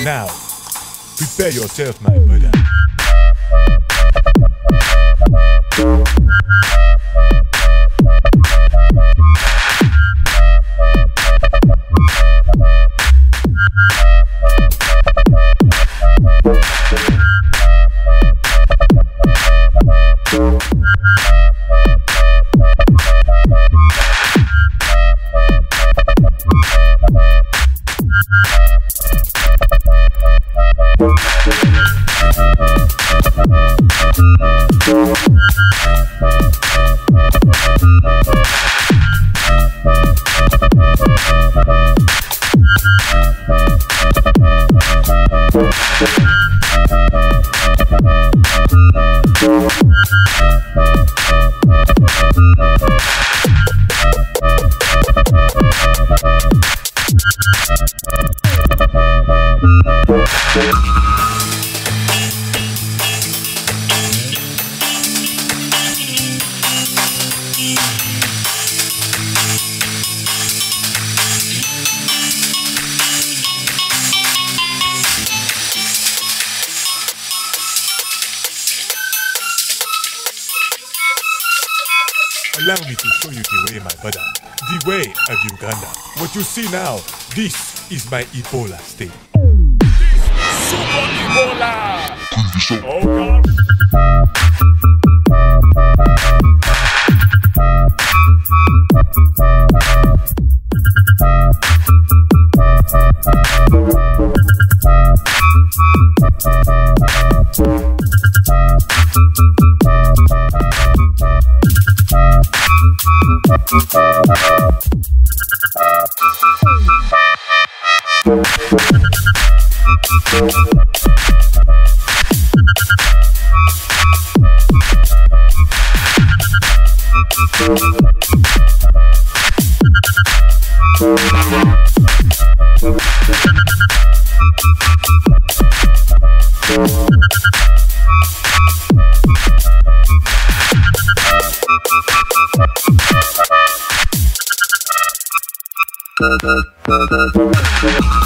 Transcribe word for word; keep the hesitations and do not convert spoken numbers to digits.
Now, prepare yourself, my brother. Allow me to show you the way, my brother. The way of Uganda. What you see now, this is my Ebola state. This Super Ebola! Oh God! We'll be right back.